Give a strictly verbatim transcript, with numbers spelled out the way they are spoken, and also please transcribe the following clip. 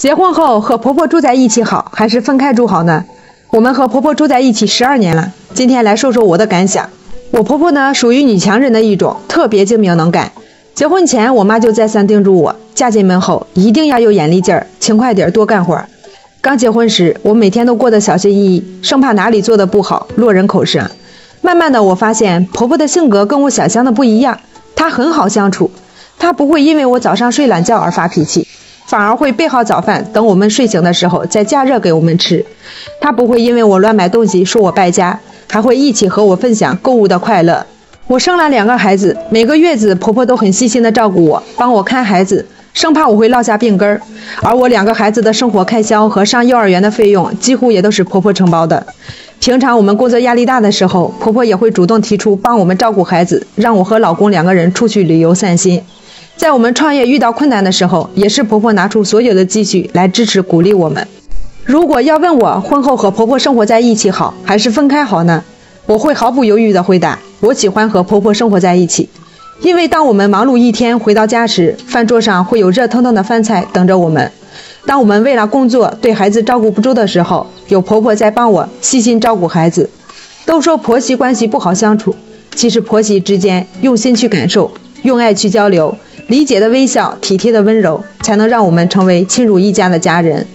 结婚后和婆婆住在一起好，还是分开住好呢？我们和婆婆住在一起十二年了，今天来说说我的感想。我婆婆呢，属于女强人的一种，特别精明能干。结婚前，我妈就再三叮嘱我，嫁进门后一定要有眼力劲儿，勤快点，多干活。刚结婚时，我每天都过得小心翼翼，生怕哪里做得不好，落人口舌。慢慢的，我发现婆婆的性格跟我想象的不一样，她很好相处，她不会因为我早上睡懒觉而发脾气。反而会备好早饭，等我们睡醒的时候再加热给我们吃。她不会因为我乱买东西说我败家，还会一起和我分享购物的快乐。我生了两个孩子，每个月子婆婆都很细心的照顾我，帮我看孩子，生怕我会落下病根儿。而我两个孩子的生活开销和上幼儿园的费用，几乎也都是婆婆承包的。平常我们工作压力大的时候，婆婆也会主动提出帮我们照顾孩子，让我和老公两个人出去旅游散心。在我们创业遇到困难的时候，也是婆婆拿出所有的积蓄来支持鼓励我们。如果要问我婚后和婆婆生活在一起好，还是分开好呢？我会毫不犹豫地回答，我喜欢和婆婆生活在一起。因为当我们忙碌一天回到家时，饭桌上会有热腾腾的饭菜等着我们。当我们为了工作对孩子照顾不周的时候，有婆婆在帮我细心照顾孩子。都说婆媳关系不好相处，其实婆媳之间用心去感受，用爱去交流，理解的微笑，体贴的温柔，才能让我们成为亲如一家的家人。